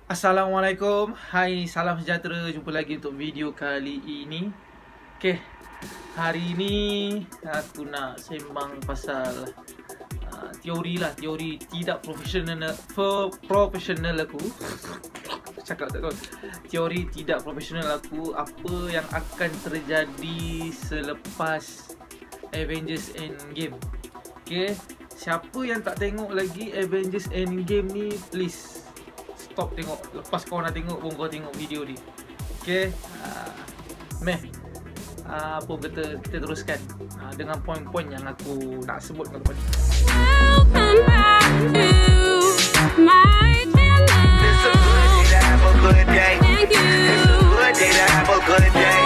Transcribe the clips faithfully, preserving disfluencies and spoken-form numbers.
Assalamualaikum, hai, salam sejahtera. Jumpa lagi untuk video kali ini. Okay, hari ini aku nak sembang pasal uh, teori lah. Teori tidak profesional for profesional aku. Cakap tak tahu. Teori tidak profesional aku. Apa yang akan terjadi selepas Avengers Endgame. Okay, siapa yang tak tengok lagi Avengers Endgame ni, please stop tengok. Lepas kau nak tengok pun kau tengok video ni. Okay, uh, meh uh, apa kata, kita teruskan uh, dengan poin-poin yang aku nak sebut kat depan ni. Welcome back to my channel. It's a good day to have a good day. Thank you. It's a good day to have a good day.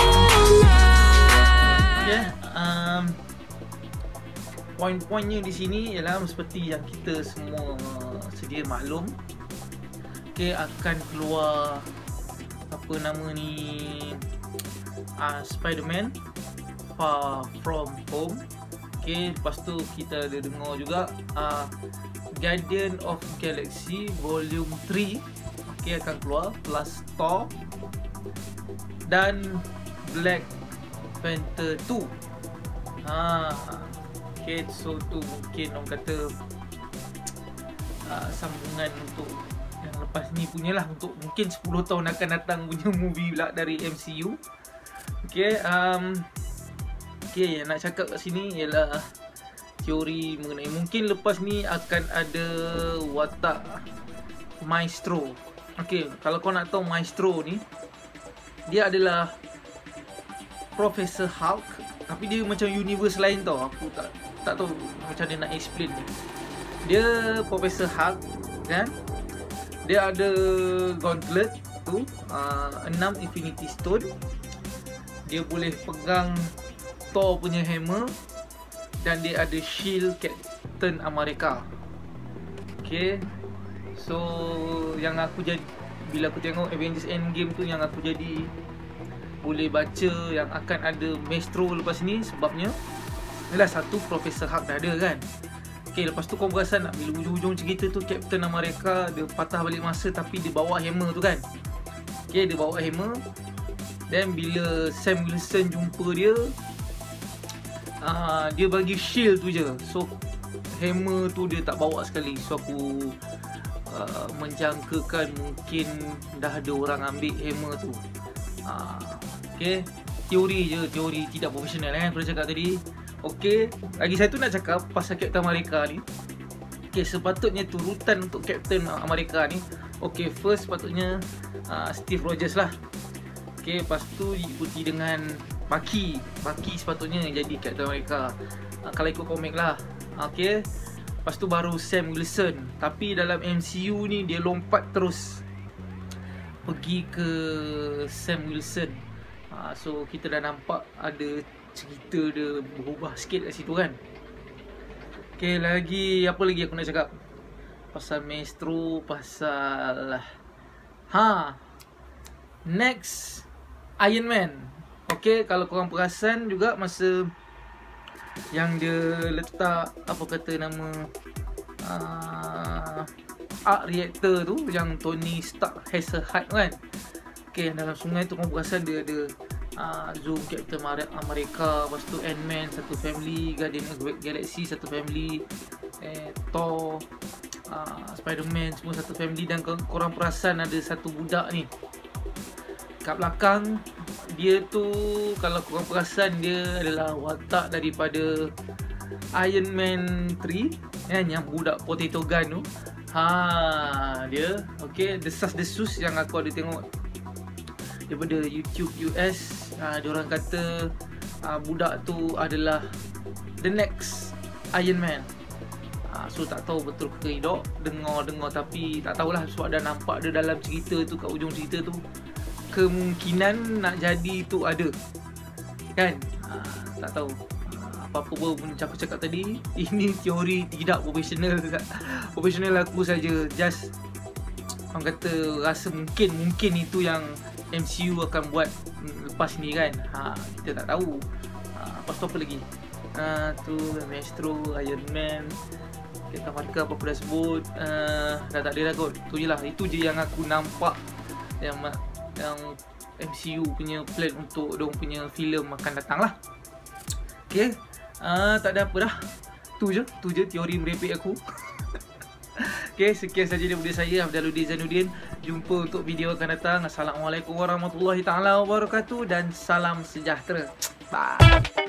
Okay, um, poin-poinnya di sini ialah seperti yang kita semua sedia maklum. Okay, akan keluar apa nama ni, uh, Spider-Man Far From Home. Okay, lepas tu kita ada dengar juga uh, Guardian of Galaxy Volume three, okay, akan keluar, plus Thor dan Black Panther two. Ha, okay, so tu mungkin orang kata uh, sambungan untuk yang lepas ni punyalah, untuk mungkin sepuluh tahun akan datang punya movie pula dari M C U. Okay, um, okay, yang nak cakap kat sini ialah teori mengenai mungkin lepas ni akan ada watak Maestro. Okay, kalau kau nak tahu Maestro ni, dia adalah Professor Hulk, tapi dia macam universe lain tau. Aku tak tak tahu macam dia nak explain ni. Dia Professor Hulk kan, dia ada gauntlet tu, uh, enam Infinity Stone. Dia boleh pegang Thor punya hammer, dan dia ada shield Captain America. Okay, so yang aku jadi, bila aku tengok Avengers Endgame tu, yang aku jadi boleh baca yang akan ada Maestro lepas ni, sebabnya ialah satu, Professor Hulk dah ada kan. Okay, lepas tu kau perasan tak, bila ujung-ujung cerita tu Captain America dia patah balik masa, tapi dia bawa hammer tu kan. Okay, dia bawa hammer, dan bila Sam Wilson jumpa dia, uh, dia bagi shield tu je. So hammer tu dia tak bawa sekali. So aku uh, menjangkakan mungkin dah ada orang ambil hammer tu. uh, Okay, teori je, teori tidak profesional kan, aku dah cakap tadi. Okay, lagi satu nak cakap pasal Captain America ni. Okay, sepatutnya turutan untuk Captain America ni, okay, first sepatutnya uh, Steve Rogers lah. Okay, lepas tu diikuti dengan Bucky. Bucky sepatutnya jadi Captain America, uh, kalau ikut komik lah. Okay, lepas tu baru Sam Wilson. Tapi dalam M C U ni dia lompat terus pergi ke Sam Wilson. uh, So kita dah nampak ada cerita dia berubah sikit kat situ kan. Okay, lagi apa lagi aku nak cakap pasal Maestro, pasal ha next Iron Man. Okay, kalau korang perasan juga masa yang dia letak apa kata nama uh, arc reactor tu, yang Tony Stark has a heart kan. Okay, dalam sungai tu korang perasan dia ada Uh, Zoom Captain America, lepas tu Ant-Man satu family, Guardian of Galaxy satu family, eh, Thor, uh, Spider-Man semua satu family. Dan korang perasan ada satu budak ni kat belakang dia tu, kalau korang perasan dia adalah watak daripada Iron Man three kan, yang budak potato gun tu. Ha, dia okay, desas-desus yang aku ada tengok daripada YouTube U S, uh, diorang kata uh, budak tu adalah the next Iron Man. uh, So tak tahu betul ke tidak, dengar-dengar tapi tak tahulah, sebab dah nampak dia dalam cerita tu, kat ujung cerita tu kemungkinan nak jadi tu ada kan. uh, Tak tahu uh, apa-apa pun aku cakap tadi, ini teori tidak profesional. Profesional aku saja, just orang kata rasa mungkin mungkin itu yang M C U akan buat lepas ni kan. Ha, kita tak tahu. Ha, lepas tu apa lagi? Ha, tu Maestro, Iron Man. Captain America apa aku dah sebut, uh, dah tak ada dah kot. Tu je lah, itu je yang aku nampak yang yang M C U punya plan untuk diorang punya filem akan datang lah. Okay, uh, tak ada apa dah. Tu je, tu je teori merepek aku. Okay, sekian saja daripada saya, Afdaluddin Zainuddin. Jumpa untuk video akan datang. Assalamualaikum warahmatullahi taala wabarakatuh dan salam sejahtera. Bye.